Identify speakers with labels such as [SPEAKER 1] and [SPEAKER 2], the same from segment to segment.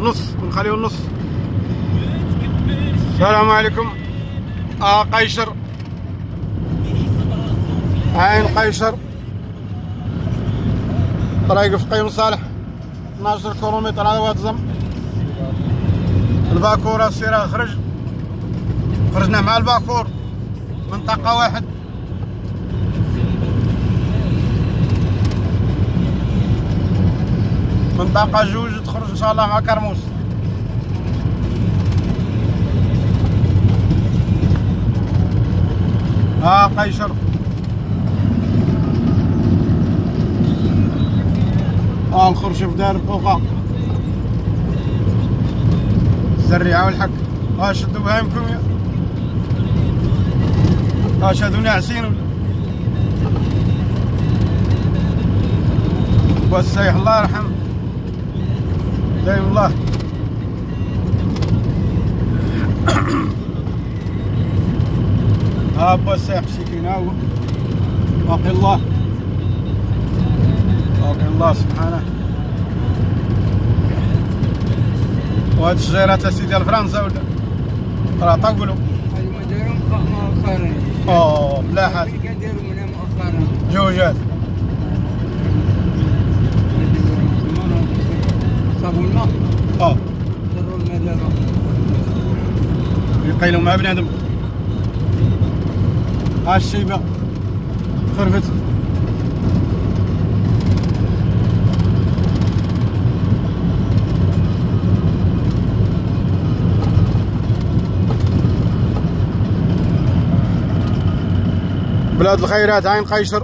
[SPEAKER 1] النص ونخليه النص. السلام عليكم. قيشر، عين قيشر، طريق في قيم صالح 12 كيلومتر على واد زم. الباكورة السيرة خرجنا مع الباكور منطقة واحد. منطقة جوج تخرج ان شاء الله مع كرموس. قيشر. الخرشف داير فوقها الزريعة والحك. شدوا بهايمكم يا شادوا ناعسين ولا والسيح الله يرحم دايم الله. با السيح مسكين هاهو باقي الله، باقي الله سبحانه. وهاد الشجيرات اسيدي ديال فرنسا ولا راه طولوا.
[SPEAKER 2] هما دايرو مؤخرا.
[SPEAKER 1] ملاح هاد
[SPEAKER 2] كنديرو منها مؤخرا
[SPEAKER 1] جوجات.
[SPEAKER 2] صابوا الماء. دروا الماء دابا
[SPEAKER 1] يقيلوا مع بنادم. الشيبة خرفت. بلاد الخيرات عين قيشر،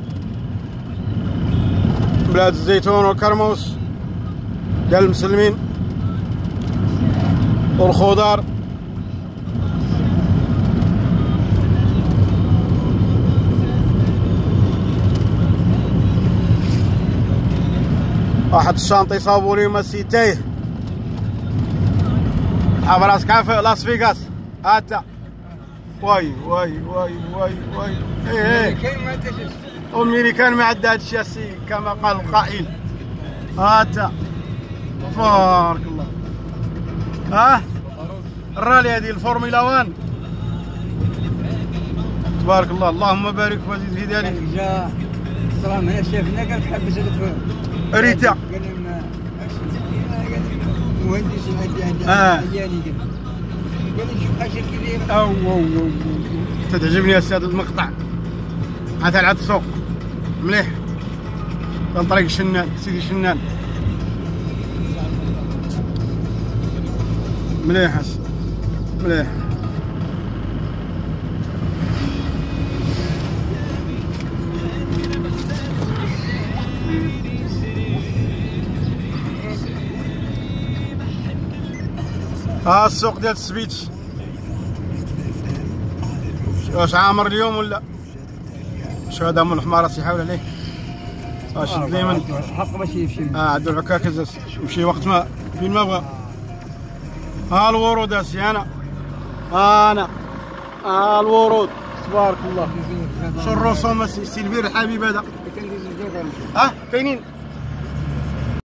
[SPEAKER 1] بلاد الزيتون والكرموس ديال المسلمين والخضار. واحد الشانطي صابوا لي مسي تايه راسك عارف لاس فيغاس. هاتا واي واي واي واي واي. أمريكان ما عندها هادشي السي كما قال القائل. هاتا تبارك الله. الرالي هذه الفورمولا 1 تبارك الله. اللهم بارك وزيد في ذلك.
[SPEAKER 2] جا صرا هنا شافنا قال تحبس
[SPEAKER 1] ريتا
[SPEAKER 2] قال لنا مهندس عياني قال لي شوف اش كيدير.
[SPEAKER 1] او تعجبني السيد المقطع هذا العاد السوق مليح كان طريق شنان سيدي شنان مليح مليح. السوق ديال السبيتش واش عامر اليوم ولا واش هذا من الحمار راسي يحاول عليه. واش ديما
[SPEAKER 2] حق باش يمشي.
[SPEAKER 1] عندو العكاكز يمشي وقت ما فين ما بغا. الورود اسي انا الورود تبارك الله. شو الرسوم السلفير الحبيب هذا. كاينين